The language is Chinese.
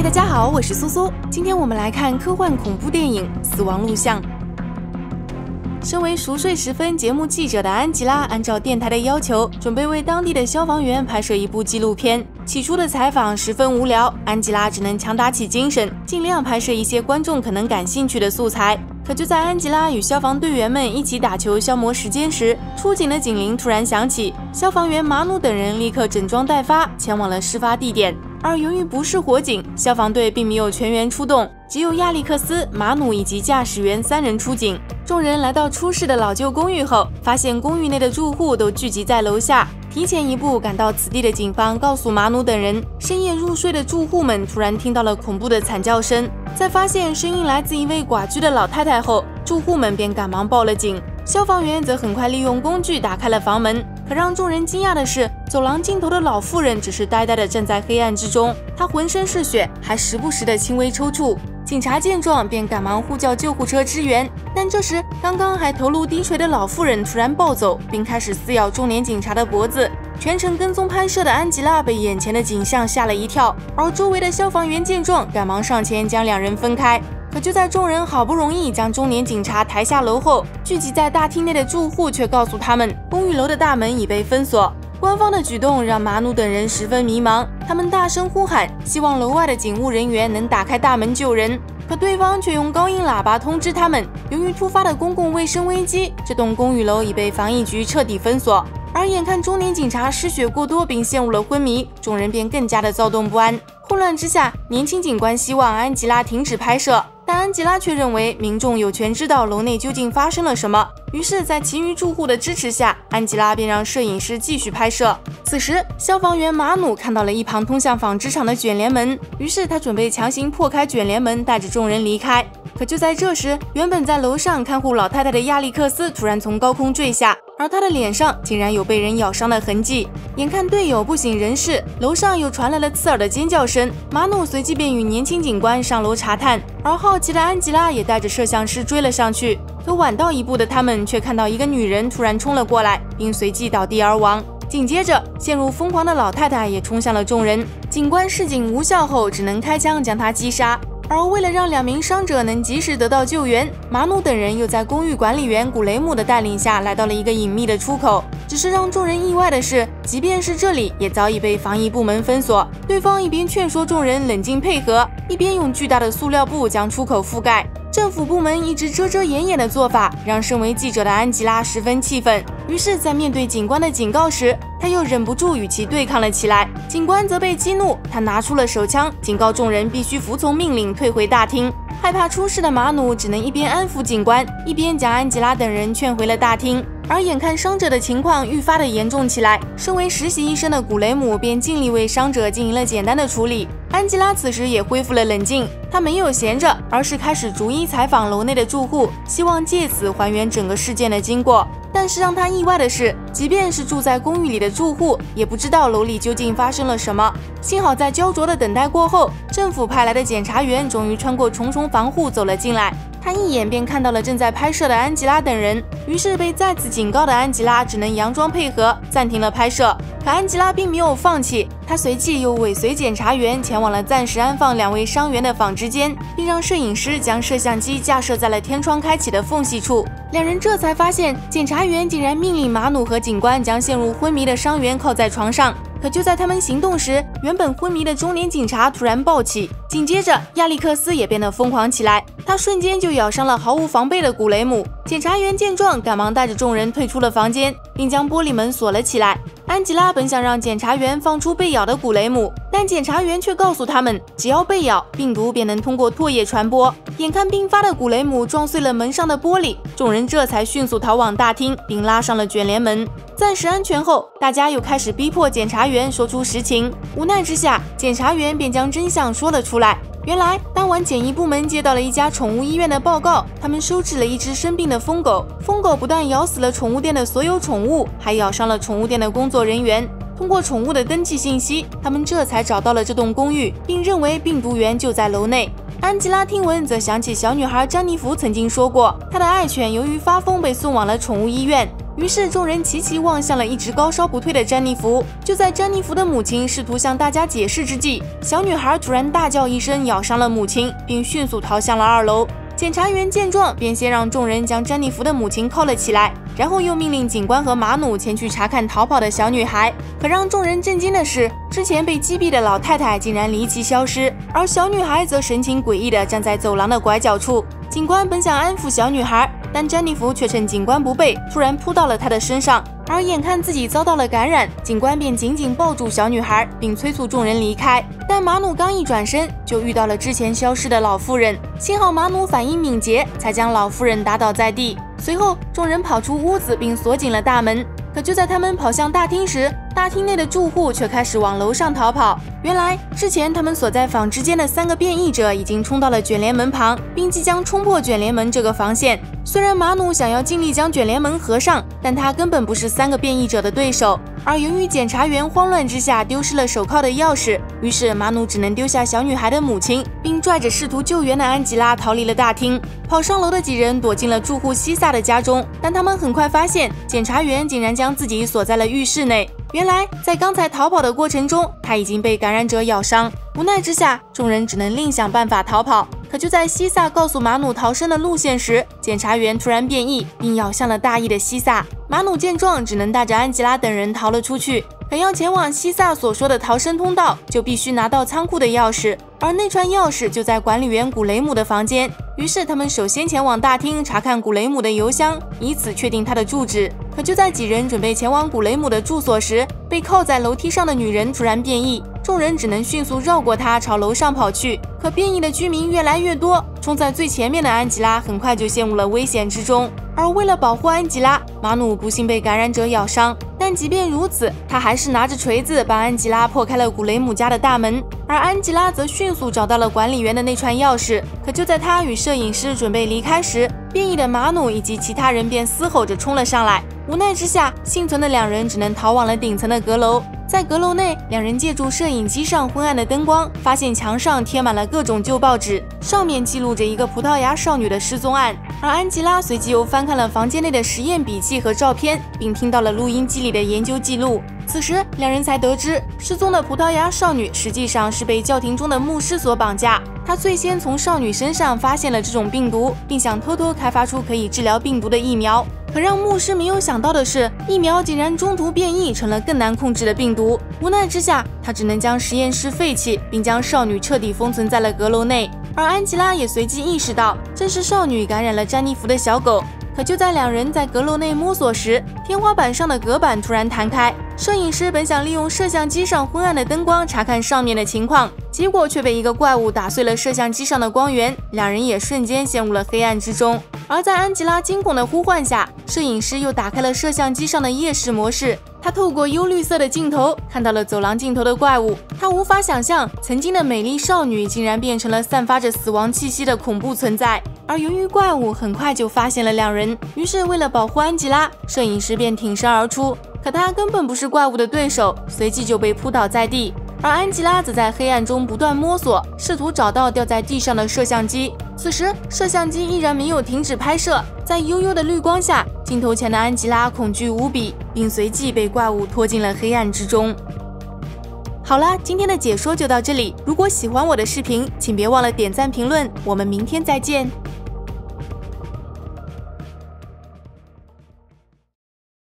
大家好，我是苏苏。今天我们来看科幻恐怖电影《死亡录像》。身为熟睡时分节目记者的安吉拉，按照电台的要求，准备为当地的消防员拍摄一部纪录片。起初的采访十分无聊，安吉拉只能强打起精神，尽量拍摄一些观众可能感兴趣的素材。可就在安吉拉与消防队员们一起打球消磨时间时，出警的警铃突然响起，消防员马努等人立刻整装待发，前往了事发地点。而由于不是火警，消防队并没有全员出动，只有亚历克斯、马努以及驾驶员3人出警。众人来到出事的老旧公寓后，发现公寓内的住户都聚集在楼下。提前一步赶到此地的警方告诉马努等人，深夜入睡的住户们突然听到了恐怖的惨叫声，在发现声音来自一位寡居的老太太后，住户们便赶忙报了警。消防员则很快利用工具打开了房门，可让众人惊讶的是，走廊尽头的老妇人只是呆呆地站在黑暗之中，她浑身是血，还时不时的轻微抽搐。警察见状便赶忙呼叫救护车支援，但这时刚刚还头颅低垂的老妇人突然暴走，并开始撕咬中年警察的脖子。全程跟踪拍摄的安吉拉被眼前的景象吓了一跳，而周围的消防员见状赶忙上前将两人分开。可就在众人好不容易将中年警察抬下楼后，聚集在大厅内的住户却告诉他们，公寓楼的大门已被封锁。官方的举动让马努等人十分迷茫，他们大声呼喊，希望楼外的警务人员能打开大门救人。可对方却用高音喇叭通知他们，由于突发的公共卫生危机，这栋公寓楼已被防疫局彻底封锁。而眼看中年警察失血过多并陷入了昏迷，众人便更加的躁动不安。混乱之下，年轻警官希望安吉拉停止拍摄，但安吉拉却认为民众有权知道楼内究竟发生了什么。于是，在其余住户的支持下，安吉拉便让摄影师继续拍摄。此时，消防员马努看到了一旁通向纺织厂的卷帘门，于是他准备强行破开卷帘门，带着众人离开。可就在这时，原本在楼上看护老太太的亚历克斯突然从高空坠下，而他的脸上竟然有被人咬伤的痕迹。眼看队友不省人事，楼上又传来了刺耳的尖叫声，马努随即便与年轻警官上楼查探，而好奇的安吉拉也带着摄像师追了上去。可晚到一步的他们却看到一个女人突然冲了过来，并随即倒地而亡。紧接着，陷入疯狂的老太太也冲向了众人，警官示警无效后，只能开枪将她击杀。而为了让2名伤者能及时得到救援，马努等人又在公寓管理员古雷姆的带领下来到了一个隐秘的出口。只是让众人意外的是，即便是这里也早已被防疫部门封锁。对方一边劝说众人冷静配合，一边用巨大的塑料布将出口覆盖。政府部门一直遮遮掩掩的做法，让身为记者的安吉拉十分气愤。于是，在面对警官的警告时，他又忍不住与其对抗了起来。警官则被激怒，他拿出了手枪，警告众人必须服从命令，退回大厅。害怕出事的马努只能一边安抚警官，一边将安吉拉等人劝回了大厅。而眼看伤者的情况愈发的严重起来，身为实习医生的古雷姆便尽力为伤者进行了简单的处理。安吉拉此时也恢复了冷静，她没有闲着，而是开始逐一采访楼内的住户，希望借此还原整个事件的经过。但是让他意外的是，即便是住在公寓里的住户，也不知道楼里究竟发生了什么。幸好在焦灼的等待过后，政府派来的检察员终于穿过重重防护走了进来。他一眼便看到了正在拍摄的安吉拉等人，于是被再次警告的安吉拉只能佯装配合，暂停了拍摄。可安吉拉并没有放弃，他随即又尾随检察员前往了暂时安放2位伤员的纺织间，并让摄影师将摄像机架设在了天窗开启的缝隙处。2人这才发现，检察员竟然命令马努和警官将陷入昏迷的伤员靠在床上。可就在他们行动时，原本昏迷的中年警察突然暴起，紧接着亚历克斯也变得疯狂起来，他瞬间就咬伤了毫无防备的古雷姆。检察员见状，赶忙带着众人退出了房间，并将玻璃门锁了起来。安吉拉本想让检察员放出被咬的古雷姆，但检察员却告诉他们，只要被咬，病毒便能通过唾液传播。眼看病发的古雷姆撞碎了门上的玻璃，众人这才迅速逃往大厅，并拉上了卷帘门。暂时安全后，大家又开始逼迫检察员说出实情。无奈之下，检察员便将真相说了出来。原来，当晚检疫部门接到了一家宠物医院的报告，他们收治了一只生病的疯狗。疯狗不但咬死了宠物店的所有宠物，还咬伤了宠物店的工作人员。通过宠物的登记信息，他们这才找到了这栋公寓，并认为病毒源就在楼内。安吉拉听闻，则想起小女孩詹妮弗曾经说过，她的爱犬由于发疯被送往了宠物医院。 于是众人齐齐望向了一直高烧不退的詹妮弗。就在詹妮弗的母亲试图向大家解释之际，小女孩突然大叫一声，咬伤了母亲，并迅速逃向了2楼。检察员见状，便先让众人将詹妮弗的母亲铐了起来，然后又命令警官和马努前去查看逃跑的小女孩。可让众人震惊的是，之前被击毙的老太太竟然离奇消失，而小女孩则神情诡异地站在走廊的拐角处。警官本想安抚小女孩，但詹妮弗却趁警官不备，突然扑到了她的身上。而眼看自己遭到了感染，警官便紧紧抱住小女孩，并催促众人离开。但马努刚一转身，就遇到了之前消失的老妇人。幸好马努反应敏捷，才将老妇人打倒在地。随后，众人跑出屋子，并锁紧了大门。可就在他们跑向大厅时，大厅内的住户却开始往楼上逃跑。原来，之前他们所在纺织间的3个变异者已经冲到了卷帘门旁，并即将冲破卷帘门这个防线。虽然马努想要尽力将卷帘门合上，但他根本不是3个变异者的对手。而由于检察员慌乱之下丢失了手铐的钥匙，于是马努只能丢下小女孩的母亲，并拽着试图救援的安吉拉逃离了大厅。跑上楼的几人躲进了住户西萨的家中，但他们很快发现检察员竟然将自己锁在了浴室内。原来，在刚才逃跑的过程中，他已经被感染者咬伤。无奈之下，众人只能另想办法逃跑。可就在西萨告诉马努逃生的路线时，检察员突然变异，并咬向了大意的西萨。马努见状，只能带着安吉拉等人逃了出去。可要前往西萨所说的逃生通道，就必须拿到仓库的钥匙，而那串钥匙就在管理员古雷姆的房间。于是他们首先前往大厅查看古雷姆的邮箱，以此确定他的住址。可就在几人准备前往古雷姆的住所时，被铐在楼梯上的女人突然变异，众人只能迅速绕过她，朝楼上跑去。可变异的居民越来越多，冲在最前面的安吉拉很快就陷入了危险之中。而为了保护安吉拉，马努不幸被感染者咬伤，但即便如此，他还是拿着锤子帮安吉拉破开了古雷姆家的大门。而安吉拉则迅速找到了管理员的那串钥匙。可就在他与摄影师准备离开时，变异的马努以及其他人便嘶吼着冲了上来。无奈之下，幸存的2人只能逃往了顶层的阁楼。在阁楼内，2人借助摄影机上昏暗的灯光，发现墙上贴满了各种旧报纸，上面记录着一个葡萄牙少女的失踪案。而安吉拉随即又翻看了房间内的实验笔记和照片，并听到了录音机里的研究记录。此时，2人才得知，失踪的葡萄牙少女实际上是被教廷中的牧师所绑架。他最先从少女身上发现了这种病毒，并想偷偷开发出可以治疗病毒的疫苗。可让牧师没有想到的是，疫苗竟然中途变异成了更难控制的病毒。无奈之下，他只能将实验室废弃，并将少女彻底封存在了阁楼内。而安吉拉也随即意识到，这是少女感染了詹妮弗的小狗。可就在2人在阁楼内摸索时，天花板上的隔板突然弹开。摄影师本想利用摄像机上昏暗的灯光查看上面的情况，结果却被一个怪物打碎了摄像机上的光源，2人也瞬间陷入了黑暗之中。而在安吉拉惊恐的呼唤下，摄影师又打开了摄像机上的夜视模式。他透过幽绿色的镜头看到了走廊尽头的怪物。他无法想象，曾经的美丽少女竟然变成了散发着死亡气息的恐怖存在。而由于怪物很快就发现了2人，于是为了保护安吉拉，摄影师便挺身而出。可他根本不是怪物的对手，随即就被扑倒在地。而安吉拉则在黑暗中不断摸索，试图找到掉在地上的摄像机。此时，摄像机依然没有停止拍摄，在幽幽的绿光下，镜头前的安吉拉恐惧无比，并随即被怪物拖进了黑暗之中。好啦，今天的解说就到这里。如果喜欢我的视频，请别忘了点赞评论，我们明天再见。